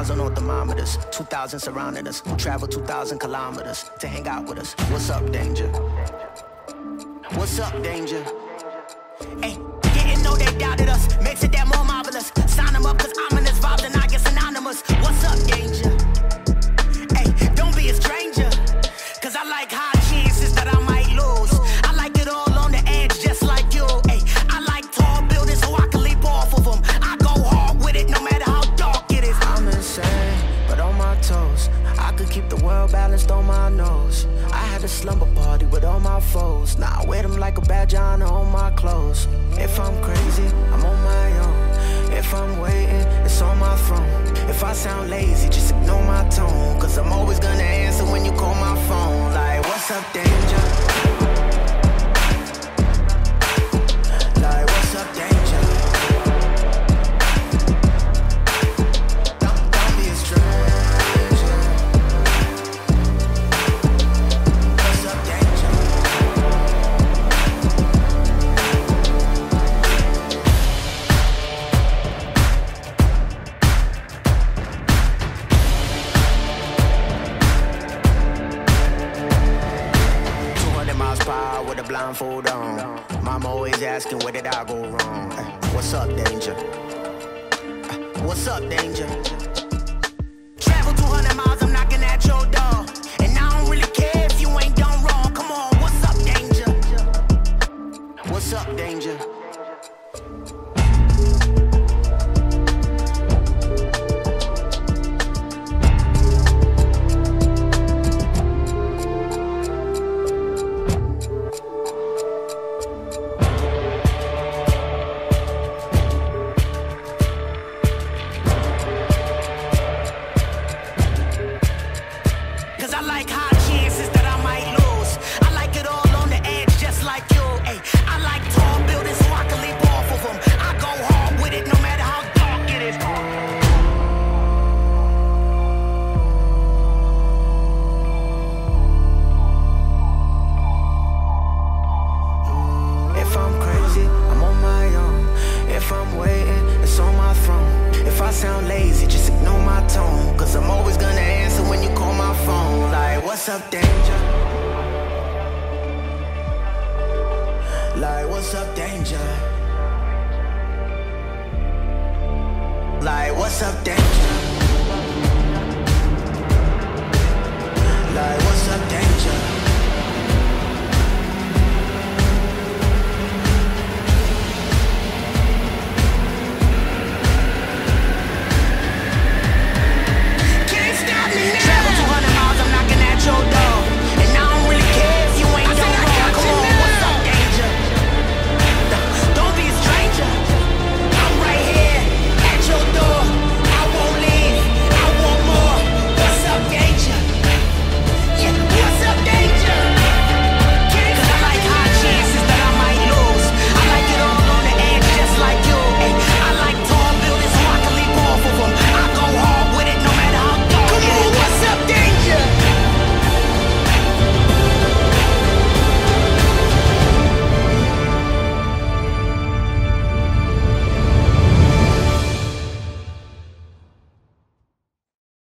2,000 on thermometers, 2,000 surrounding us. Travel 2,000 kilometers to hang out with us. What's up, danger? What's up, danger? Hey, didn't know they doubted us. Makes it that more marvelous. Sign them up, cause ominous vibes and I get synonymous. What's up, danger? Hey, don't be a stranger. Cause I like high chances that I might lose. I like it all on the edge, just like you. Hey, I like tall buildings so I can leap off of them. I go hard with it, no matter how dark it is. I'm insane, but on my toes. I could keep the world balanced on my nose. I had a slumber party with all my foes. Now I wear them like a badge of honor on my clothes. If I'm crazy, I'm on my own. If I'm waiting, it's on my throne. If I sound lazy, just ignore my tone. Cause I'm always gonna answer when you call my phone. Like, what's up, danger? Like, what's up, danger? Don't be a stranger. What's up, danger? With a blindfold on. Mama always asking, where did I go wrong? What's up, danger? What's up, danger? Travel 200 miles, I'm knocking at your door. And I don't really care if you ain't done wrong. Come on, what's up, danger? What's up, danger? Sound lazy, just ignore my tone. Cause I'm always gonna answer when you call my phone. Like, what's up, danger? Like, what's up, danger? Like, what's up, danger? Like,